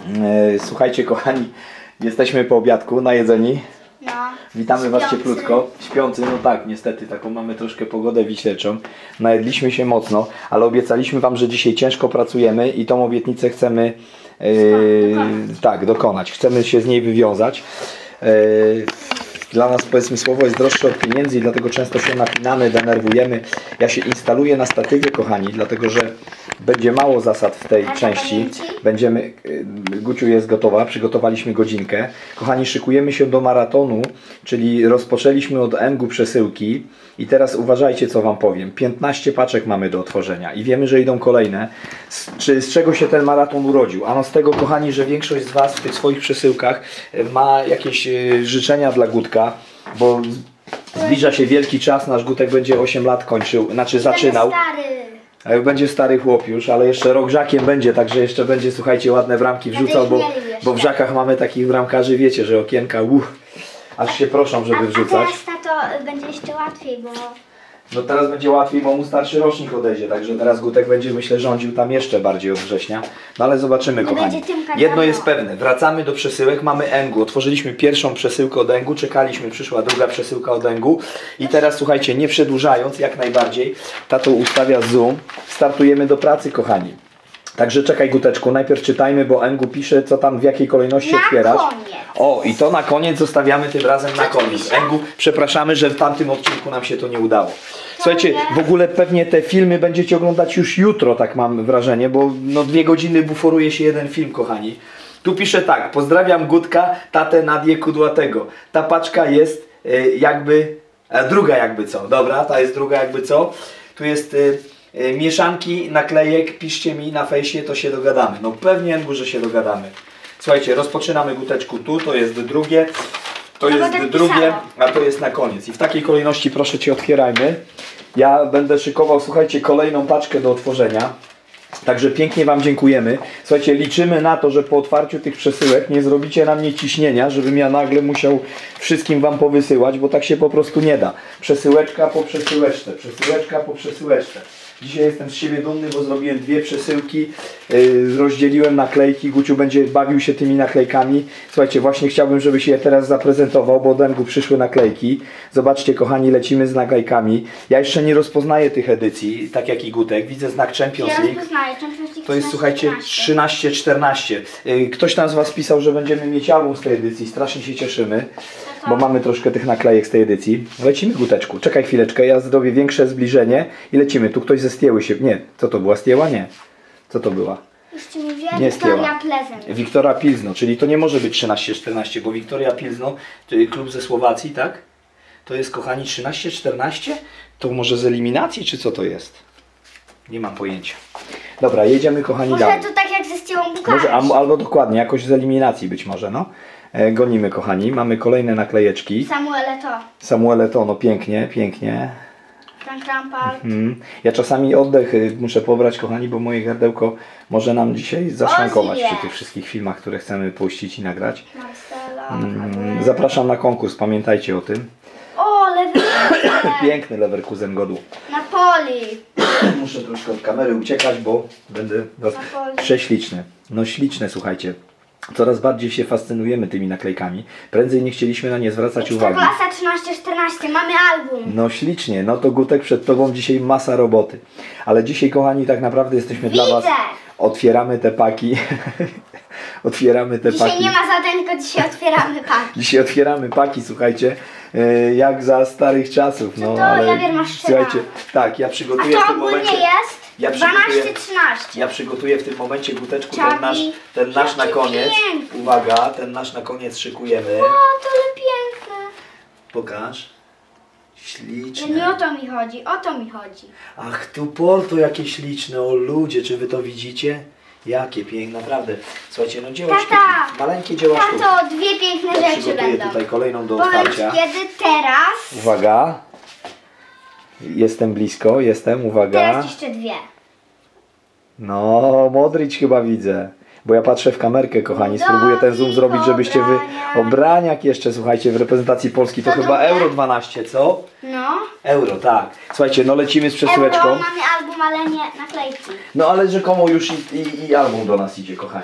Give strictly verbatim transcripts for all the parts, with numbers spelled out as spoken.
Słuchajcie kochani, jesteśmy po obiadku, najedzeni. No. Witamy Śpiący. Was cieplutko. Śpiący, no tak, niestety, taką mamy troszkę pogodę wiśleczą. Najedliśmy się mocno, ale obiecaliśmy Wam, że dzisiaj ciężko pracujemy i tą obietnicę chcemy yy, dokonać. tak, dokonać. Chcemy się z niej wywiązać. Yy, Dla nas, powiedzmy, słowo jest droższe od pieniędzy i dlatego często się napinamy, denerwujemy. Ja się instaluję na statywie, kochani, dlatego że będzie mało zasad w tej Karta części. pamięci? Będziemy, Guciu jest gotowa, przygotowaliśmy godzinkę. Kochani, szykujemy się do maratonu, czyli rozpoczęliśmy od Engu przesyłki i teraz uważajcie, co Wam powiem. piętnaście paczek mamy do otworzenia i wiemy, że idą kolejne. Z, czy, z czego się ten maraton urodził? Ano z tego, kochani, że większość z Was w tych swoich przesyłkach ma jakieś y, życzenia dla Gutka, bo zbliża się wielki czas, nasz Gutek będzie osiem lat kończył, znaczy zaczynał. Stary. Będzie stary chłop już, ale jeszcze rokżakiem będzie, także jeszcze będzie, słuchajcie, ładne bramki wrzucał, bo, bo w żakach mamy takich bramkarzy, wiecie, że okienka, uff, aż się proszą, żeby a, wrzucać. A teraz tato będzie jeszcze łatwiej, bo... No teraz będzie łatwiej, bo mu starszy rocznik odejdzie, także teraz Gutek będzie, myślę, rządził tam jeszcze bardziej od września. No ale zobaczymy, No kochani. będzie Tymka Jedno wiadomo. jest pewne, wracamy do przesyłek, mamy Engu. Otworzyliśmy pierwszą przesyłkę od Engu, czekaliśmy, przyszła druga przesyłka od Engu. I teraz, słuchajcie, nie przedłużając, jak najbardziej, tato ustawia zoom, startujemy do pracy, kochani. Także czekaj, Guteczku, najpierw czytajmy, bo Engu pisze, co tam, w jakiej kolejności Na otwierać. koniec. O, i to na koniec zostawiamy tym razem na Co tu koniec. pisze? Engu, przepraszamy, że w tamtym odcinku nam się to nie udało. Słuchajcie, jest? w ogóle pewnie te filmy będziecie oglądać już jutro, tak mam wrażenie, bo no dwie godziny buforuje się jeden film, kochani. Tu pisze tak, pozdrawiam Gutka, tatę Nadię Kudłatego. Ta paczka jest y, jakby, a druga jakby co, dobra, ta jest druga jakby co. Tu jest y, y, mieszanki naklejek, piszcie mi na fejsie, to się dogadamy. No pewnie, Engu, że się dogadamy. Słuchajcie, rozpoczynamy, Guteczku, tu, to jest drugie. To No bo jest tak drugie, pisało. a to jest na koniec. I w takiej kolejności proszę Cię otwierajmy. Ja będę szykował, słuchajcie, kolejną paczkę do otworzenia. Także pięknie Wam dziękujemy. Słuchajcie, liczymy na to, że po otwarciu tych przesyłek nie zrobicie na mnie ciśnienia, żebym ja nagle musiał wszystkim Wam powysyłać, bo tak się po prostu nie da. Przesyłeczka po przesyłeczce, przesyłeczka po przesyłeczce. Dzisiaj jestem z siebie dumny, bo zrobiłem dwie przesyłki, yy, rozdzieliłem naklejki, Guciu będzie bawił się tymi naklejkami. Słuchajcie, właśnie chciałbym, żeby się je teraz zaprezentował, bo od Engu przyszły naklejki. Zobaczcie, kochani, lecimy z naklejkami. Ja jeszcze nie rozpoznaję tych edycji, tak jak i Gutek. Widzę znak Champions Ja League. rozpoznaję, Champions League To jest, słuchajcie, trzynaście. trzynaście czternaście. Yy, Ktoś tam z Was pisał, że będziemy mieć album z tej edycji. Strasznie się cieszymy, bo mamy troszkę tych naklejek z tej edycji. Lecimy, Guteczku. Czekaj chwileczkę, ja zrobię większe zbliżenie i lecimy. Tu ktoś ze Stieły się... Nie, co to była? Stieła? Nie. Co to była? Już ci mówiłem, Nie Wiktoria Stieła. Plezen. Wiktoria Pilzno, czyli to nie może być trzynaście czternaście, bo Wiktoria Pilzno, czyli klub ze Słowacji, tak? To jest, kochani, trzynaście czternaście? To może z eliminacji, czy co to jest? Nie mam pojęcia. Dobra, jedziemy, kochani, Może dalej. to tak jak ze Stiełą Bukaresz. Może, a- albo dokładnie, jakoś z eliminacji być może, no. E, gonimy, kochani. Mamy kolejne naklejeczki. Samuele to. Samuele to, no pięknie, pięknie. Frank Lampard. Mm. Ja czasami oddech y, muszę pobrać, kochani, bo moje gardełko może nam dzisiaj zaszwankować Ozil przy tych wszystkich filmach, które chcemy puścić i nagrać. Marcelo. Mm. Zapraszam na konkurs, pamiętajcie o tym. O, Leverkusen. Piękny Leverkusen Godu. Napoli. Muszę troszkę od kamery uciekać, bo będę was Napoli. prześliczny. No śliczne, słuchajcie. Coraz bardziej się fascynujemy tymi naklejkami. Prędzej nie chcieliśmy na nie zwracać uwagi. Klasa trzynaście czternaście, mamy album. No ślicznie, no to Gutek, przed Tobą dzisiaj masa roboty. Ale dzisiaj, kochani, tak naprawdę jesteśmy Widzę. dla Was. Otwieramy te paki. Otwieramy te Dzisiaj paki. nie ma zadań, tylko dzisiaj otwieramy paki. Dzisiaj otwieramy paki, słuchajcie, e, jak za starych czasów. No, to ale ja wiem, masz słuchajcie, tak, ja A przygotuję w to tym ogólnie momencie. jest Ja dwanaście przygotuję, trzynaście. ja przygotuję w tym momencie, Guteczku, ten Czapi. nasz, ten nasz na Jaki koniec. piękny. Uwaga, ten nasz na koniec szykujemy. O, to ale piękne. Pokaż. No nie Śliczne. o to mi chodzi, o to mi chodzi. Ach, tu Porto jakie śliczne, o ludzie, czy wy to widzicie? Jakie piękne, naprawdę. Słuchajcie, no dzieła Tata. sztuki, maleńkie dzieła sztuki. Tato, dwie piękne Ja rzeczy przygotuję będą. tutaj kolejną do Powiedz otwarcia. kiedy? Teraz. Uwaga. Jestem blisko, jestem, uwaga. Teraz jeszcze dwie. No, Modric chyba widzę. Bo ja patrzę w kamerkę, kochani, spróbuję ten zoom zrobić, żebyście wy... Obraniak jeszcze, słuchajcie, w reprezentacji Polski to To chyba drugie? Euro dwanaście, co? No. Euro, tak. Słuchajcie, no lecimy z przesyłeczką. Euro, mamy album, ale nie naklejki. No ale rzekomo już i, i, i album do nas idzie, kochani.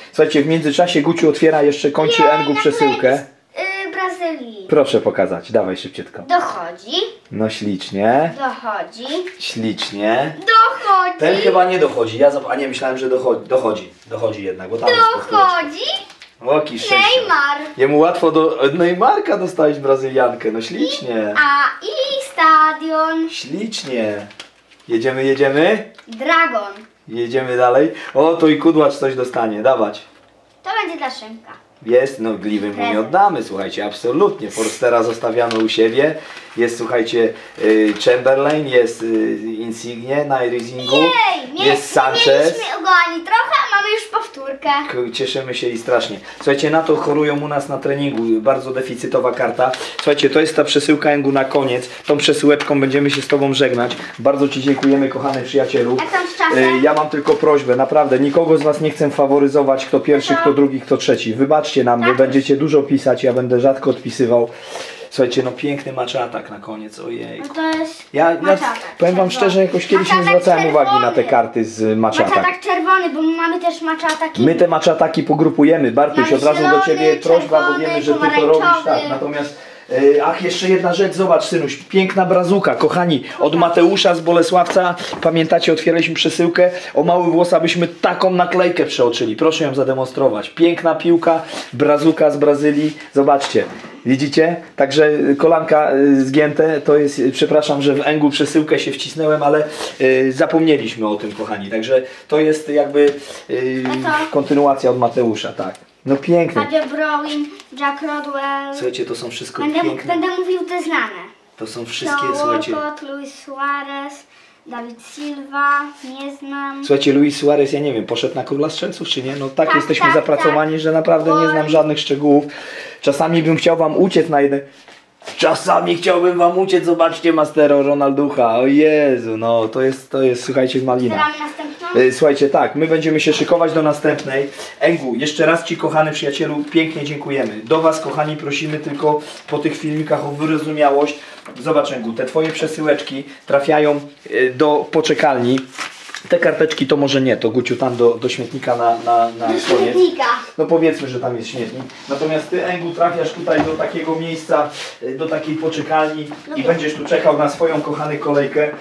Słuchajcie, w międzyczasie Guciu otwiera jeszcze, kończy Jej, Engu przesyłkę. Yy, Brazylii. Proszę pokazać, dawaj szybciutko. Dochodzi. No ślicznie, Dochodzi. ślicznie. Dochodzi. Ten chyba nie dochodzi, ja zap... a nie, myślałem, że dochodzi, dochodzi, dochodzi jednak, bo tam jest powtóreczka. Dochodzi. Oki szczęście. Neymar. Jemu łatwo do Neymarka dostać Brazyliankę, no ślicznie. A i stadion. Ślicznie. Jedziemy, jedziemy? Dragon. Jedziemy dalej. O, to i Kudłacz coś dostanie, dawać. To będzie dla Szymka. Jest, no gliwy mu nie Prezent. oddamy, słuchajcie, absolutnie. Forstera zostawiamy u siebie. Jest, słuchajcie, y, Chamberlain, jest y, Insigne na Rizingu, Jej, nie, jest Sanchez. Nie mieliśmy go ani trochę, a mamy już powtórkę. K- Cieszymy się i strasznie. Słuchajcie, na to chorują u nas na treningu, bardzo deficytowa karta. Słuchajcie, to jest ta przesyłka Engu na koniec. Tą przesyłeczką będziemy się z Tobą żegnać. Bardzo Ci dziękujemy, kochany przyjacielu. Jak tam z czasem? Y, Ja mam tylko prośbę, naprawdę, nikogo z Was nie chcę faworyzować, kto pierwszy, No to- kto drugi, kto trzeci. Wybaczcie nam, wy Tak. będziecie dużo pisać, ja będę rzadko odpisywał. Słuchajcie, no piękny maczatak na koniec, ojej. No to jest Ja, ja maczatak powiem Wam czerwony. szczerze, jakoś kiedyś nie Maczatak zwracałem uwagi na te czerwony. karty z maczatak. Maczatak czerwony, bo mamy też maczataki. My te maczataki pogrupujemy. Bartuś, Mamy od razu do zielony, Ciebie prośba, bo czerwony, wiemy, że Ty to pomarańczowy. robisz. Tak, natomiast e, ach, jeszcze jedna rzecz, zobacz synuś, piękna brazuka, kochani, od Mateusza z Bolesławca, pamiętacie, otwieraliśmy przesyłkę, o mały włos, abyśmy taką naklejkę przeoczyli, proszę ją zademonstrować. Piękna piłka, brazuka z Brazylii, zobaczcie. Widzicie? Także kolanka y, zgięte, to jest, y, przepraszam, że w Engu przesyłkę się wcisnąłem, ale y, zapomnieliśmy o tym, kochani. Także to jest jakby y, No to- kontynuacja od Mateusza, tak. No piękny. Sadio Browin, Jack Rodwell. Słuchajcie, to są wszystko Będę, piękne. będę mówił te znane. To są wszystkie, To słuchajcie. Walcott, Luis Suarez, David Silva, nie znam. Słuchajcie, Luis Suarez, ja nie wiem, poszedł na Króla Strzelców czy nie? No tak, Tak, jesteśmy tak, zapracowani, tak. że naprawdę nie znam Oj. żadnych szczegółów. Czasami bym chciał wam uciec na jeden... Czasami chciałbym wam uciec, zobaczcie Mastero Ronalducha, o Jezu, no to jest, to jest, słuchajcie, malina. Gramy następną. E, Słuchajcie, tak, my będziemy się szykować do następnej. Engu, jeszcze raz Ci, kochany przyjacielu, pięknie dziękujemy. Do Was, kochani, prosimy tylko po tych filmikach o wyrozumiałość. Zobacz, Engu, te Twoje przesyłeczki trafiają e, do poczekalni. Te karteczki to może nie, to Guciu tam do, do śmietnika na, na, na koniec. Śmietnika. No powiedzmy, że tam jest śmietnik. Natomiast Ty, Engu, trafiasz tutaj do takiego miejsca, e, do takiej poczekalni i będziesz tu czekał na swoją kochaną kolejkę.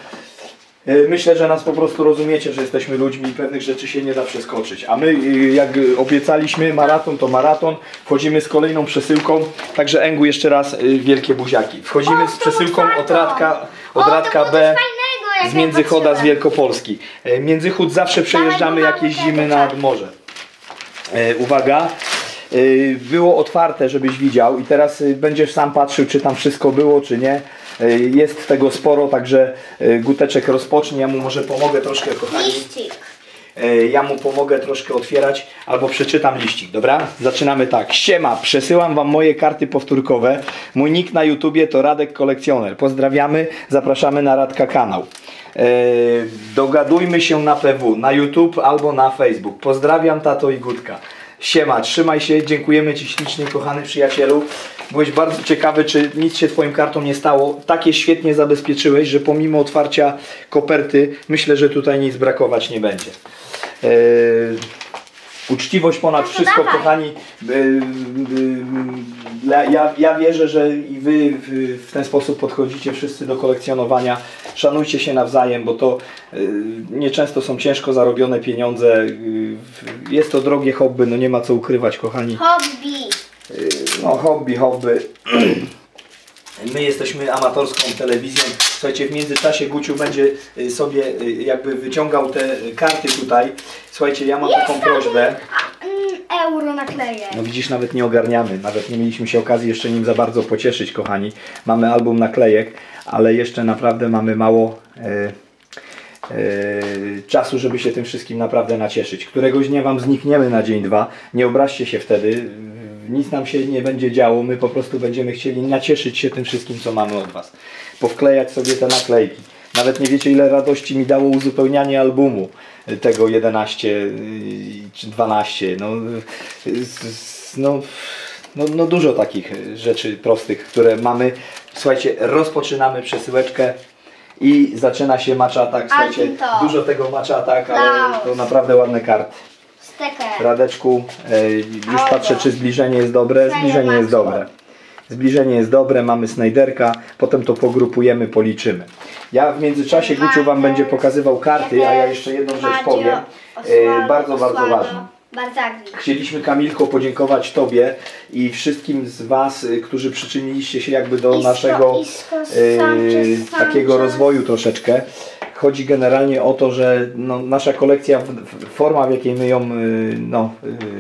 E, Myślę, że nas po prostu rozumiecie, że jesteśmy ludźmi i pewnych rzeczy się nie da przeskoczyć. A my, e, jak obiecaliśmy, maraton to maraton. Wchodzimy z kolejną przesyłką. Także Engu, jeszcze raz e, wielkie buziaki. Wchodzimy O, z tą przesyłką od otwartą. Radka, O, od to Radka było B. coś fajnego, jak Z ja Międzychoda, z patrzyłem. Wielkopolski. E, Międzychód zawsze przejeżdżamy, jak jeździmy nad morze. E, uwaga, e, było otwarte, żebyś widział i teraz e, będziesz sam patrzył, czy tam wszystko było, czy nie. E, jest tego sporo, także e, Guteczek rozpocznie, ja mu może pomogę troszkę, kochani. Liścik. E, ja mu pomogę troszkę otwierać, albo przeczytam liścik, dobra? Zaczynamy tak. Siema, przesyłam wam moje karty powtórkowe. Mój nick na YouTubie to Radek Kolekcjoner. Pozdrawiamy, zapraszamy na Radka kanał. E, dogadujmy się na P W, na YouTube albo na Facebook. Pozdrawiam, tato i Gutka. Siema, trzymaj się, dziękujemy Ci ślicznie, kochany przyjacielu. Byłeś bardzo ciekawy, czy nic się Twoim kartom nie stało. Takie świetnie zabezpieczyłeś, że pomimo otwarcia koperty, myślę, że tutaj nic brakować nie będzie. Eee, uczciwość ponad No to wszystko, dawaj. kochani. Eee, eee, ja, ja wierzę, że i Wy w, w ten sposób podchodzicie wszyscy do kolekcjonowania. Szanujcie się nawzajem, bo to eee, nieczęsto są ciężko zarobione pieniądze. Eee, jest to drogie hobby, no nie ma co ukrywać, kochani. Hobby. No hobby, hobby. My jesteśmy amatorską telewizją. Słuchajcie, w międzyczasie Guciu będzie y, sobie y, jakby wyciągał te karty tutaj. Słuchajcie, ja mam taką prośbę. A, mm, euro nakleję. No widzisz, nawet nie ogarniamy. Nawet nie mieliśmy się okazji jeszcze nim za bardzo pocieszyć, kochani. Mamy album naklejek, ale jeszcze naprawdę mamy mało y, y, czasu, żeby się tym wszystkim naprawdę nacieszyć. Któregoś dnia Wam znikniemy na dzień, dwa. Nie obraźcie się wtedy. Nic nam się nie będzie działo, my po prostu będziemy chcieli nacieszyć się tym wszystkim, co mamy od Was. Powklejać sobie te naklejki. Nawet nie wiecie, ile radości mi dało uzupełnianie albumu tego jedenaście czy dwanaście. No, no, no, no dużo takich rzeczy prostych, które mamy. Słuchajcie, rozpoczynamy przesyłeczkę i zaczyna się match attack. Słuchajcie, to. dużo tego match attack, ale to naprawdę ładne karty. Steker. Radeczku, e, już Albo. patrzę, czy zbliżenie jest dobre. Zbliżenie jest dobre. Zbliżenie jest dobre, mamy Snajderka, potem to pogrupujemy, policzymy. Ja w międzyczasie Guciu Wam będzie pokazywał karty, a ja jeszcze jedną rzecz powiem. E, bardzo, bardzo ważną. Barzagli. Chcieliśmy, Kamilko, podziękować Tobie i wszystkim z Was, y, którzy przyczyniliście się jakby do Isko, naszego Isko, y, Sanchez, takiego Sanchez. rozwoju troszeczkę. Chodzi generalnie o to, że no, nasza kolekcja, w, w, forma w jakiej my ją y, no,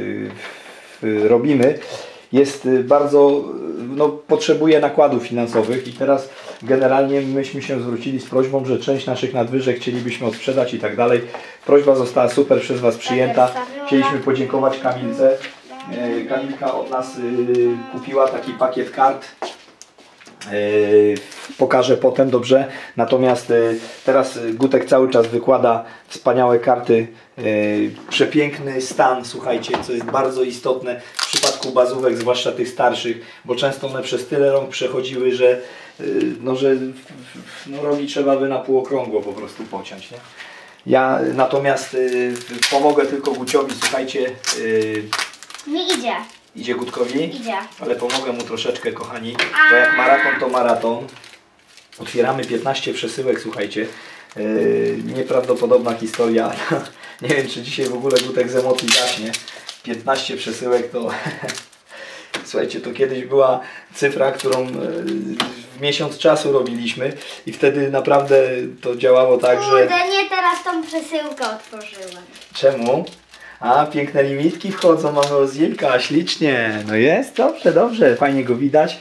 y, y, robimy, jest y, bardzo, y, no, potrzebuje nakładów finansowych i teraz generalnie myśmy się zwrócili z prośbą, że część naszych nadwyżek chcielibyśmy odsprzedać i tak dalej. Prośba została super przez Was przyjęta. Chcieliśmy podziękować Kamilce. E, Kamilka od nas y, kupiła taki pakiet kart. E, pokażę potem, dobrze? Natomiast e, teraz Gutek cały czas wykłada wspaniałe karty. E, przepiękny stan, słuchajcie, co jest bardzo istotne w przypadku bazówek, zwłaszcza tych starszych, bo często one przez tyle rąk przechodziły, że, e, no, że no, rogi trzeba by na półokrągło po prostu pociąć, nie? Ja natomiast y, pomogę tylko Guciowi, słuchajcie, y, Mi idzie. idzie Gutkowi, Idzie. ale pomogę mu troszeczkę, kochani, bo jak maraton to maraton. Otwieramy piętnaście przesyłek, słuchajcie, y, nieprawdopodobna historia, nie wiem czy dzisiaj w ogóle Gutek z emocji gaśnie, piętnaście przesyłek to, słuchajcie, to kiedyś była cyfra, którą y, w miesiąc czasu robiliśmy i wtedy naprawdę to działało tak, że... Kurde, nie teraz tą przesyłkę otworzyłem. Czemu? A, piękne limitki wchodzą, mamy Ozilka, ślicznie. No jest, dobrze, dobrze, fajnie go widać.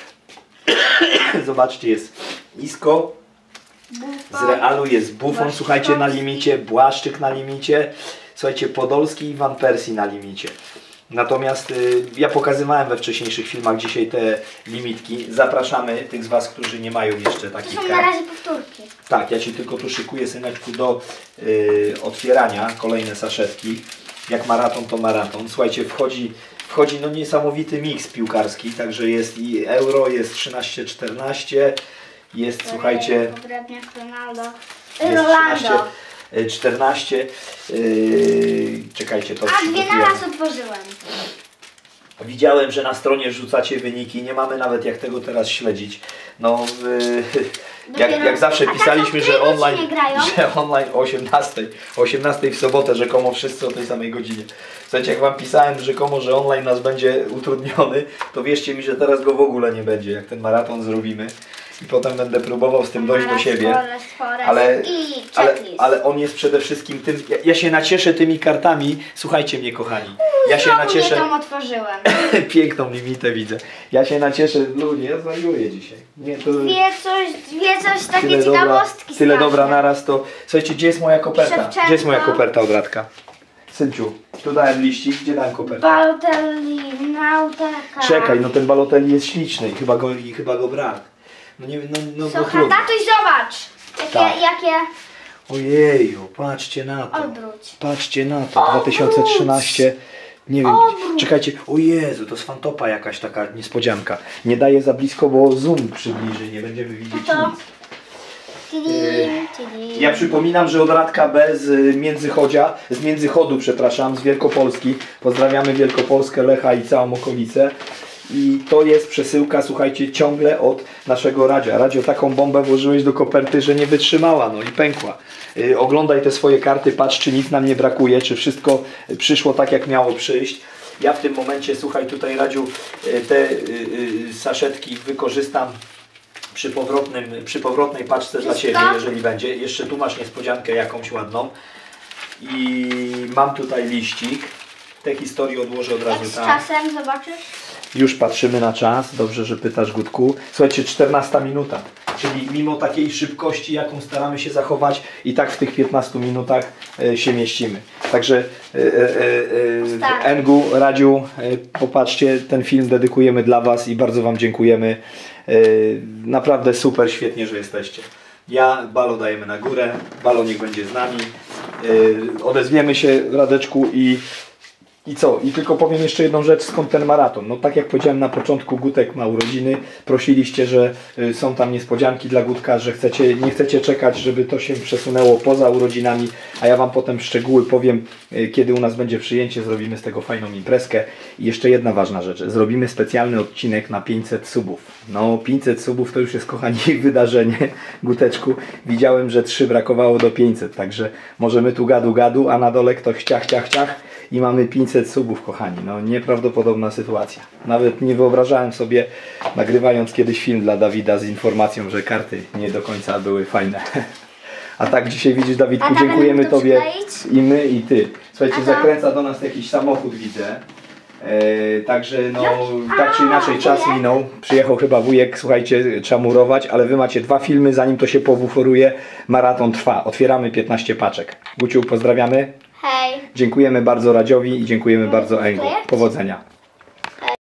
Zobaczcie, jest Isko, z Realu jest Buffon, słuchajcie, na limicie, Błaszczyk na limicie, słuchajcie, Podolski i Van Persie na limicie. Natomiast y, ja pokazywałem we wcześniejszych filmach dzisiaj te limitki. Zapraszamy tych z Was, którzy nie mają jeszcze To takich są kart. na razie powtórki. Tak, ja Ci tylko tu szykuję, syneczku, do y, otwierania kolejne saszetki. Jak maraton, to maraton. Słuchajcie, wchodzi, wchodzi no niesamowity miks piłkarski, także jest i Euro, jest trzynaście czternaście, jest, słuchajcie, Poprawniak Ronaldo. jest Rolando. trzynaście czternaście. Yy, czekajcie, to A dwie przygotujemy. naraz otworzyłem. Widziałem, że na stronie rzucacie wyniki, nie mamy nawet jak tego teraz śledzić. No, yy, jak, Dopiero- jak zawsze A tak pisaliśmy, od że której online, godziny grają? że online o osiemnastej, o osiemnastej w sobotę, rzekomo wszyscy o tej samej godzinie. Słuchajcie, jak Wam pisałem rzekomo, że online nas będzie utrudniony, to wierzcie mi, że teraz go w ogóle nie będzie, jak ten maraton zrobimy. I potem będę próbował z tym dojść do Maras, siebie. Forest, Forest Ale, i ale, checklist. ale on jest przede wszystkim tym, ja, ja się nacieszę tymi kartami, słuchajcie mnie kochani, ja się Znowu nacieszę, nie tą otworzyłem. piękną limitę widzę, ja się nacieszę, ludzie, ja zwariuję dzisiaj, nie, to Wie coś, wie coś, takie tyle dobra, ciekawostki tyle straszne. dobra naraz, to słuchajcie, gdzie jest moja koperta, Szewczenko. gdzie jest moja koperta od Radka, Synciu, tu dałem liścik, gdzie dałem kopertę? Balotelli, Nauteka. Czekaj, no ten Balotelli jest śliczny i chyba go, i chyba go brak, no nie, no, no, no Słuchaj, trudno. tatuś, zobacz. Jakie, Tak. jakie... Ojeju, patrzcie na to. Odwróć. Patrzcie na to, dwa tysiące trzynaście. Nie wiem, Obrót. czekajcie, o Jezu, to jest fantopa jakaś taka niespodzianka. Nie daję za blisko, bo zoom przybliży, nie będziemy widzieć To- nic. Tidim, tidim. Ja przypominam, że od Radka B z Międzychodzia, z Międzychodu, przepraszam, z Wielkopolski. Pozdrawiamy Wielkopolskę, Lecha i całą okolicę. I to jest przesyłka, słuchajcie, ciągle od naszego Radzia. Radzio, taką bombę włożyłeś do koperty, że nie wytrzymała, no i pękła. Yy, oglądaj te swoje karty, patrz, czy nic nam nie brakuje, czy wszystko przyszło tak, jak miało przyjść. Ja w tym momencie, słuchaj, tutaj Radziu, yy, te yy, yy, saszetki wykorzystam przy, powrotnym, przy powrotnej paczce dla Wszystko? Ciebie, jeżeli będzie. Jeszcze tu masz niespodziankę jakąś ładną. I mam tutaj liścik. Te historie odłożę od Jak razu z tam. czasem zobaczysz? Już patrzymy na czas. Dobrze, że pytasz, Gutku. Słuchajcie, czternasta minuta. Czyli mimo takiej szybkości, jaką staramy się zachować, i tak w tych piętnastu minutach e, się mieścimy. Także e, e, e, Tak. Engu, Radziu, e, popatrzcie, ten film dedykujemy dla Was i bardzo Wam dziękujemy. E, naprawdę super, świetnie, że jesteście. Ja, Balo dajemy na górę, Balo niech będzie z nami. E, odezwiemy się, Radeczku, i I co? I tylko powiem jeszcze jedną rzecz, skąd ten maraton. No tak jak powiedziałem na początku, Gutek ma urodziny. Prosiliście, że y, są tam niespodzianki dla Gutka, że chcecie, nie chcecie czekać, żeby to się przesunęło poza urodzinami, a ja wam potem szczegóły powiem, y, kiedy u nas będzie przyjęcie, zrobimy z tego fajną imprezkę. I jeszcze jedna ważna rzecz, zrobimy specjalny odcinek na pięćset subów. No pięćset subów to już jest, kochani, wydarzenie, Guteczku. Widziałem, że trzy brakowało do pięćset, także możemy tu gadu gadu, a na dole ktoś ciach, ciach, ciach. I mamy pięćset subów, kochani. No nieprawdopodobna sytuacja. Nawet nie wyobrażałem sobie, nagrywając kiedyś film dla Dawida z informacją, że karty nie do końca były fajne. A tak dzisiaj widzisz, Dawidku, A dziękujemy będę to Tobie przykleić? i my i Ty. Słuchajcie, A to? zakręca do nas jakiś samochód, widzę. E, także no tak czy inaczej czas wujek? minął. Przyjechał chyba wujek, słuchajcie, trzeba murować, ale wy macie dwa filmy, zanim to się powuforuje. Maraton trwa. Otwieramy piętnaście paczek. Guciu, pozdrawiamy. Hej. Dziękujemy bardzo Radziowi i dziękujemy bardzo Engu. Sklejać? Powodzenia.